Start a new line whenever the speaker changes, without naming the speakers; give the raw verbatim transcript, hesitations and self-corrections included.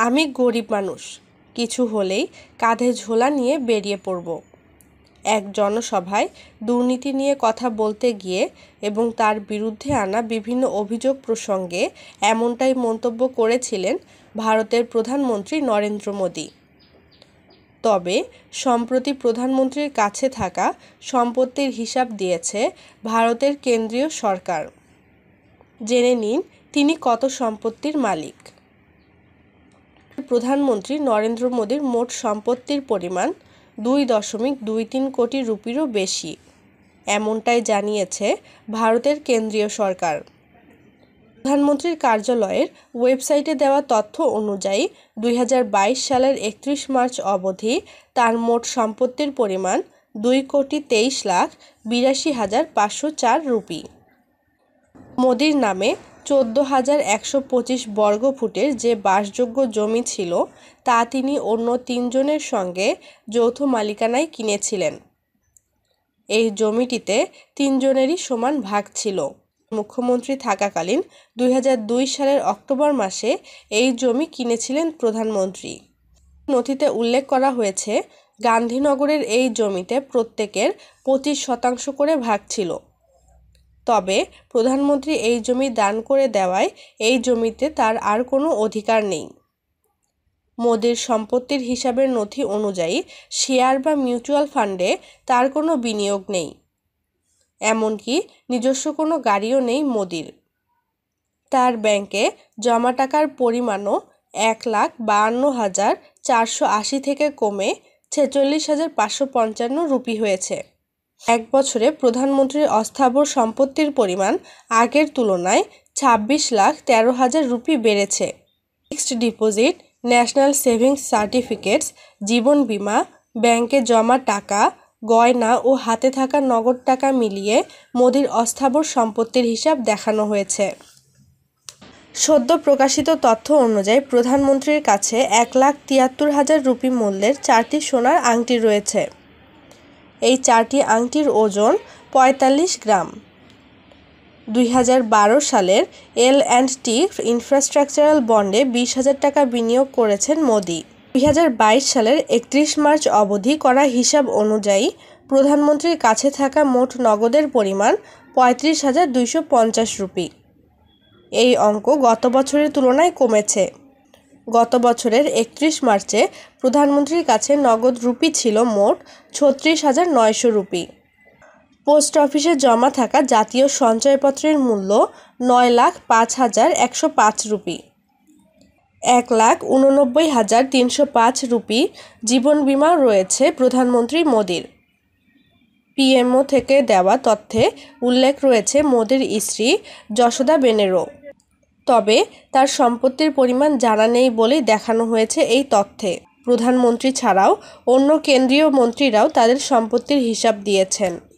আমি গরিব মানুষ, কিছু হলেই কাঁধে ঝোলা নিয়ে বেরিয়ে পড়ব। এক জনসভায় দুর্নীতি নিয়ে কথা বলতে গিয়ে এবং তার বিরুদ্ধে আনা বিভিন্ন অভিযোগ প্রসঙ্গে এমনটাই মন্তব্য করেছিলেন ভারতের প্রধানমন্ত্রী নরেন্দ্র মোদি। তবে সম্প্রতি প্রধানমন্ত্রীর কাছে থাকা সম্পত্তির হিসাব দিয়েছে ভারতের কেন্দ্রীয় সরকার। জেনে নিন তিনি কত সম্পত্তির মালিক। প্রধানমন্ত্রী নরেন্দ্র মোদির মোট সম্পত্তির পরিমাণ দুই দশমিক দুই তিন কোটি রুপিরও বেশি, এমনটাই জানিয়েছে ভারতের কেন্দ্রীয় সরকার। প্রধানমন্ত্রীর কার্যালয়ের ওয়েবসাইটে দেওয়া তথ্য অনুযায়ী দুই হাজার বাইশ সালের একত্রিশ মার্চ অবধি তার মোট সম্পত্তির পরিমাণ দুই কোটি তেইশ লাখ বিরাশি হাজার পাঁচশো চার রুপি। মোদির নামে চোদ্দ হাজার একশো পঁচিশ বর্গ ফুটের যে বাসযোগ্য জমি ছিল তা তিনি অন্য তিনজনের সঙ্গে যৌথ মালিকানায় কিনেছিলেন। এই জমিটিতে তিনজনেরই সমান ভাগ ছিল। মুখ্যমন্ত্রী থাকাকালীন দুই হাজার দুই সালের অক্টোবর মাসে এই জমি কিনেছিলেন প্রধানমন্ত্রী। নথিতে উল্লেখ করা হয়েছে, গান্ধীনগরের এই জমিতে প্রত্যেকের পঁচিশ শতাংশ করে ভাগ ছিল। তবে প্রধানমন্ত্রী এই জমি দান করে দেওয়ায় এই জমিতে তার আর কোনো অধিকার নেই। মোদির সম্পত্তির হিসাবের নথি অনুযায়ী শেয়ার বা মিউচুয়াল ফান্ডে তার কোনো বিনিয়োগ নেই। এমনকি নিজস্ব কোনো গাড়িও নেই মোদির। তার ব্যাংকে জমা টাকার পরিমাণও এক লাখ বাহান্ন হাজার চারশো আশি থেকে কমে ছেচল্লিশ হাজার পাঁচশো পঞ্চান্ন রুপি হয়েছে। এক বছরে প্রধানমন্ত্রীর অস্থাবর সম্পত্তির পরিমাণ আগের তুলনায় ছাব্বিশ লাখ তেরো হাজার রুপি বেড়েছে। Fixed deposit, national savings certificates, জীবন বীমা, ব্যাংকে জমা টাকা, গয়না ও হাতে থাকা নগদ টাকা মিলিয়ে মোদির অস্থাবর সম্পত্তির হিসাব দেখানো হয়েছে। সদ্য প্রকাশিত তথ্য অনুযায়ী প্রধানমন্ত্রীর কাছে এক লাখ তিয়াত্তর হাজার রুপি মূল্যের চারটি সোনার আংটি রয়েছে। এই চারটি আংটির ওজন পঁয়তাল্লিশ গ্রাম। দুই হাজার বারো সালের এল অ্যান্ড টি ইনফ্রাস্ট্রাকচারাল বন্ডে বিশ হাজার টাকা বিনিয়োগ করেছেন মোদি। দুই হাজার বাইশ সালের একত্রিশ মার্চ অবধি করা হিসাব অনুযায়ী প্রধানমন্ত্রীর কাছে থাকা মোট নগদের পরিমাণ পঁয়ত্রিশ হাজার দুইশো পঞ্চাশ রুপি। এই অঙ্ক গত বছরের তুলনায় কমেছে। গত বছরের একত্রিশ মার্চে প্রধানমন্ত্রীর কাছে নগদ রুপি ছিল মোট ছত্রিশ হাজার নয়শো রুপি। পোস্ট অফিসে জমা থাকা জাতীয় সঞ্চয়পত্রের মূল্য নয় লাখ পাঁচ হাজার একশো পাঁচ রুপি। এক লাখ উননব্বই হাজার তিনশো পাঁচ রুপি জীবন বিমা রয়েছে প্রধানমন্ত্রী মোদির। পিএমও থেকে দেওয়া তথ্যে উল্লেখ রয়েছে মোদির স্ত্রী যশোদাবেনেরও। তবে তার সম্পত্তির পরিমাণ জানা নেই বলেই দেখানো হয়েছে এই তথ্যে। প্রধানমন্ত্রী ছাড়াও অন্য কেন্দ্রীয় মন্ত্রীরাও তাদের সম্পত্তির হিসাব দিয়েছেন।